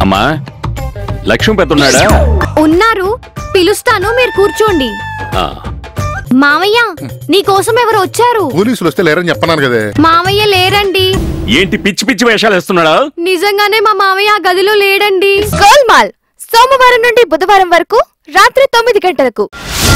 అమ్మా లక్ష్మి పెద్దన్నాడా? ఉన్నారు, పిలుస్తాను, మీరు కూర్చోండి. మావయ్య, నీకోసం ఎవరు వచ్చారు? పోలీసులు వస్తే లేరని చెప్పన్నాను కదా. మావయ్య లేరండి. ఏంటి పిచ్చి పిచ్చి వేషాలు వేస్తున్నాడా? నిజంగానే మా మావయ్య ఆ గదిలో లేడండి. గోల్మాల్ సోమవారం నుండి బుధవారం వరకు రాత్రి 9 గంటలకు.